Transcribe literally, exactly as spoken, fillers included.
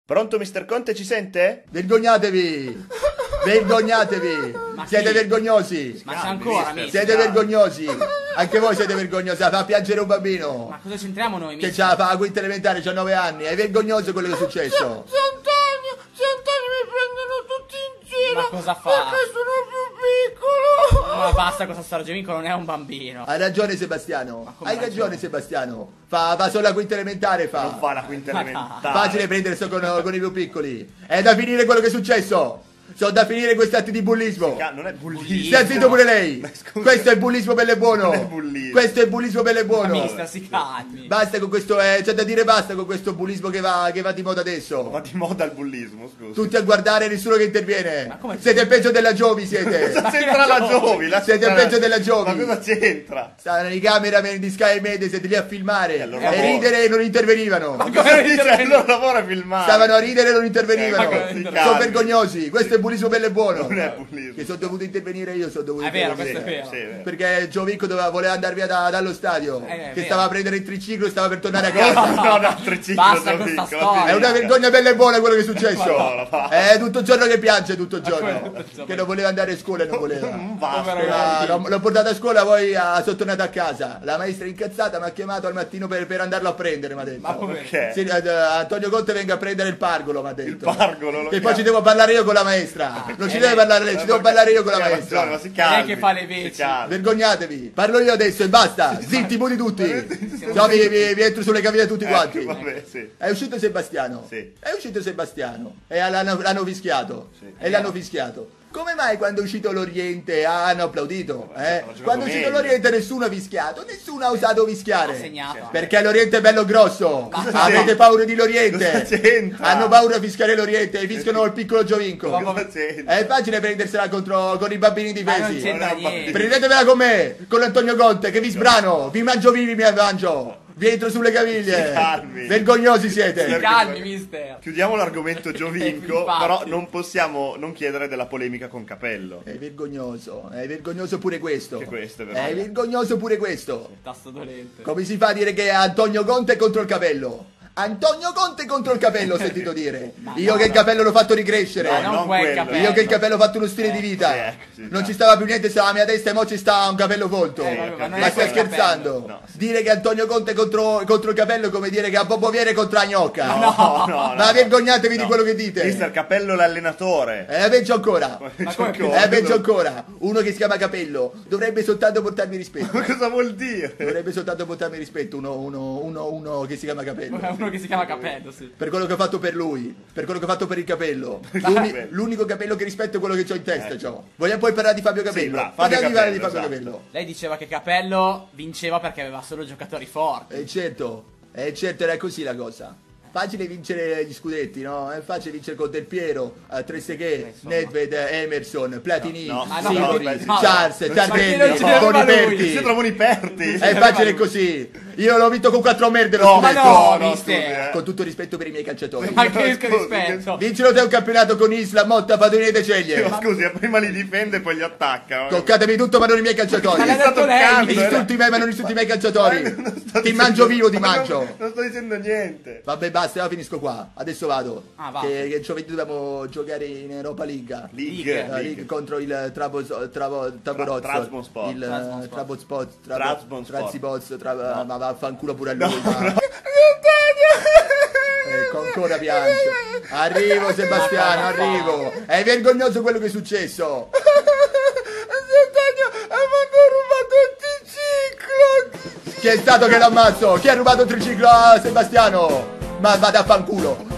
Pronto, mister Conte, ci sente? Vergognatevi! Vergognatevi! Ma Siete chi? vergognosi! Ma c'è ancora, mister? Siete vergognosi! Anche voi siete vergognosi! Fa piangere un bambino! Ma cosa c'entriamo noi, Che mister? c'ha fa la quinta elementare, c'ha nove anni! È vergognoso quello che è successo! Antonio, Antonio mi prendono tutti in giro. Ma cosa fa? Perché sono più piccolo. Ma basta, questo Sargemico non è un bambino. Hai ragione Sebastiano! come Hai ragione? ragione Sebastiano! Fa, fa solo la quinta elementare, fa! Non fa la quinta Ma elementare. Facile prendere sto con, con i più piccoli! È da finire quello che è successo! Sono da finire questi atti di bullismo! Ca- Non è bullismo. Stia zitto pure lei! Ma scusa. Questo è il bullismo bello e buono! Non è bullismo. Questo è il bullismo bello e Ma buono! mister, si calmi. Basta con questo, eh, c'è da dire basta con questo bullismo che va, che va di moda adesso! Va di moda il bullismo, scusa. Tutti a guardare, nessuno che interviene! Ma come- Siete il peggio della Giovi, siete! Cosa c'entra la Giovi? La- Siete il peggio della Giovi. Ma cosa c'entra? Stavano i cameraman di Sky Media, siete lì a filmare E allora e lavoro. ridere e non intervenivano! Cosa dice? Il loro lavoro è filmare. Stavano a ridere e non intervenivano! Eh, ma cosa- Sono calmi. vergognosi! Questo è bullismo bello e buono! Non è bullismo. Che sono dovuto intervenire io, sono dovuto È vero, intervenire. questo è vero. Sì, è vero. Perché Giovinco doveva, voleva andare via da- dallo stadio, Eh, è che vero. stava a prendere il triciclo e stava per tornare a casa. No, no, no, triciclo, Basta con Giovinco, sta la storia. È una vergogna bella e buona quello che è successo. Madonna, va. È tutto il giorno che piange, tutto il come giorno. tutto il giorno? Che non voleva andare a scuola e non voleva. Non basta. Povero Ah, l'ho, l'ho portato a scuola, poi ah, sono tornato a casa. La maestra incazzata mi ha chiamato al mattino per, per andarlo a prendere, mi ha detto. Ma come? Perché? Sì, eh, Antonio Conte venga a prendere il pargolo, mi ha detto. Il pargolo lo E poi chiama. ci devo parlare io con la maestra. Non ci eh, deve lei- parlare lei, ci devo parlare io con la Eh, ma maestra. ma si Lei calmi. che fa le Si veci. calmi. Vergognatevi, parlo io adesso e basta. Zitti, muti tutti. Se no vi, vi, vi entro sulle caviglie tutti quanti. Ecco, vabbè, sì. È uscito Sebastiano. Sì. È uscito Sebastiano. E l'hanno, l'hanno fischiato. Sì. E l'hanno fischiato. Come mai quando è uscito l'Oriente ah, hanno applaudito? Eh? hanno giocato Quando è uscito meglio. l'Oriente nessuno ha fischiato, nessuno ha osato fischiare. Ha segnato. Perché l'Oriente è bello grosso. Cosa Avete c'entra? paura di l'Oriente. Cosa c'entra? Hanno paura a fischiare l'Oriente e fischiano il piccolo Giovinco. Ma- Cosa c'entra? È facile prendersela contro con i bambini Ma non difesi. c'entra Non è un niente. Prendetevela con me, con Antonio Conte, che vi sbrano, vi mangio vivi, mi mangio. Vi entro sulle caviglie. Si calmi. Vergognosi siete. Si calmi, mister. Chiudiamo l'argomento Giovinco, Infatti. però non possiamo non chiedere della polemica con Capello. È vergognoso, è vergognoso pure questo. Che questo è È vergognoso. vergognoso pure questo. Tasto dolente. Come si fa a dire che Antonio Conte è contro il capello? Antonio Conte contro il capello, ho sentito dire. Io no, che il no. capello l'ho fatto ricrescere. Ma non non quel quello. capello. Io che il capello ho fatto uno stile di vita. sì, ecco, sì, non no. ci stava più niente, stava la mia testa e mo ci sta un capello volto. Eh, vabbè, ma non ma è stai quel scherzando? capello. No. Dire che Antonio Conte è contro, contro il capello è come dire che a Bobo Vieri è contro la gnocca. No, no, no. Ma vergognatevi di No. quello che dite. Mister Capello l'allenatore. È peggio ancora. Ma come Ancora? È peggio ancora. Uno che si chiama Capello dovrebbe soltanto portarmi rispetto. Ma cosa vuol dire? Dovrebbe soltanto portarmi rispetto uno, uno, uno, uno che si chiama Capello. Uno che si chiama Capello, sì. Per quello che ho fatto per lui, per quello che ho fatto per il capello. L'uni- capello. l'unico capello che rispetto è quello che ho in testa. c'ho. Vogliamo poi parlare di Fabio Capello? bravo, Fabio Parliamo di parlare di Capello, Fabio esatto. Capello. Lei diceva che Capello vinceva perché aveva solo giocatori forti. E certo, e certo era così la cosa. Facile vincere gli scudetti, no? È facile vincere con Del Piero, uh, Trezeguet, insomma. Nedved, Emerson, Platini, No, no, Ma no, Sivori, no, no, Charles, no, Tardelli, ma chi non ci deve fare lui? Boniperti. Si trovano i perti. È facile così. Io l'ho vinto con quattro merde lo No, Ma scudetto. no, no, mister. scusi, eh. Con tutto rispetto per i miei calciatori. Ma che Scusi, rispetto. Vincilo te un campionato con Isla, Motta, Padoni e Ceglie. Ma scusi, prima li difende e poi li attacca. Toccatemi tutto ma non i miei calciatori. Ma l'ha detto lei, toccando, mister. Insulti me ma non insulti i miei calciatori. Non sto Ti dicendo- mangio vivo, ti Ma non- mangio. Non sto dicendo niente. Vabbè basta, io finisco qua. Adesso vado. Ah, va. Che, che giovedì dobbiamo giocare in Europa League. League, La League contro il Trabos, Trabo, Taborozzo, Trabzonspor. il Trabzonspor. Trabzonspor, Trabzonspor. Traziboz, tra, No. ma vaffanculo pure a lui. No, ma- Ecco, ancora piange. Arrivo Sebastiano, arrivo. È vergognoso quello che è successo. Antonio, mi hanno rubato il triciclo. Chi è stato che l'ammazzo? Chi ha rubato il triciclo a Sebastiano? Ma vada a fanculo.